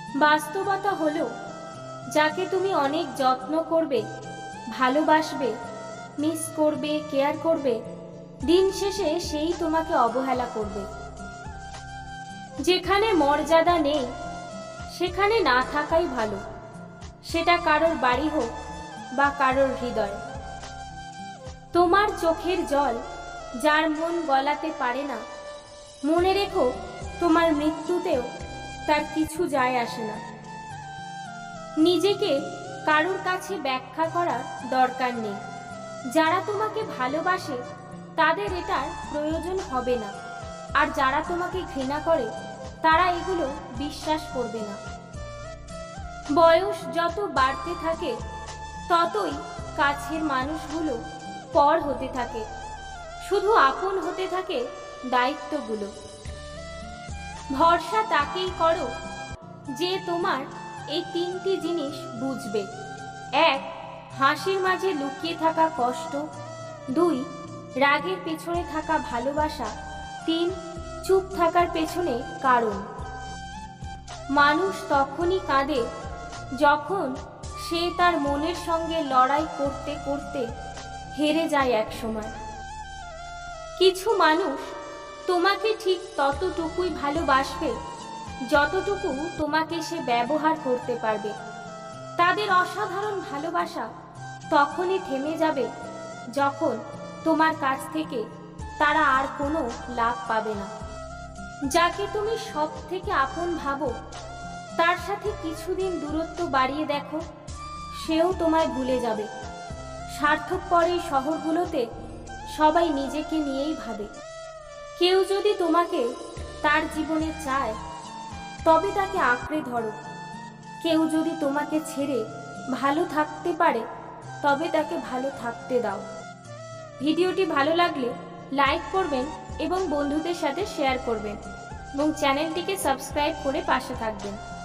বাস্তবতা হলো, যাকে তুমি অনেক যত্ন করবে, ভালোবাসবে, মিস করবে, কেয়ার করবে, দিন শেষে সেই তোমাকে অবহেলা করবে। যেখানে মর্যাদা নেই সেখানে না থাকাই ভালো, সেটা কারোর বাড়ি হোক বা কারোর হৃদয়। তোমার চোখের জল যার মন গলাতে পারে না, মনে রেখো তোমার মৃত্যুতেও তার কিছু যায় আসে না। নিজেকে কারোর কাছে ব্যাখ্যা করার দরকার নেই। যারা তোমাকে ভালোবাসে তাদের এটার প্রয়োজন হবে না, আর যারা তোমাকে ঘৃণা করে তারা এগুলো বিশ্বাস করবে না। বয়স যত বাড়তে থাকে ততই কাছের মানুষগুলো পর হতে থাকে, শুধু আপন হতে থাকে দায়িত্বগুলো। ভরসা তাকেই করো যে তোমার এই তিনটি জিনিস বুঝবে: 1, হাসির মাঝে লুকিয়ে থাকা কষ্ট; 2, রাগের পেছনে থাকা ভালোবাসা; 3, চুপ থাকার পেছনে কারণ। মানুষ তখনই কাঁদে যখন সে তার মনের সঙ্গে লড়াই করতে করতে হেরে যায় এক সময়। কিছু মানুষ তোমাকে ঠিক ততটুকুই ভালোবাসবে যতটুকু তোমাকে সে ব্যবহার করতে পারবে। তাদের অসাধারণ ভালোবাসা তখনই থেমে যাবে যখন তোমার কাছ থেকে তারা আর কোনো লাভ পাবে না। যাকে তুমি সব থেকে আপন ভাবো তার সাথে কিছুদিন দূরত্ব বাড়িয়ে দেখো, সেও তোমায় ভুলে যাবে। স্বার্থপর এই শহরগুলোতে সবাই নিজেকে নিয়েই ভাবে। কেউ যদি তোমাকে তার জীবনে চায় তবে তাকে আঁকড়ে ধরো। কেউ যদি তোমাকে ছেড়ে ভালো থাকতে পারে তবে তাকে ভালো থাকতে দাও। ভিডিওটি ভালো লাগলে লাইক করবেন এবং বন্ধুদের সাথে শেয়ার করবেন এবং চ্যানেলটিকে সাবস্ক্রাইব করে পাশে থাকবেন।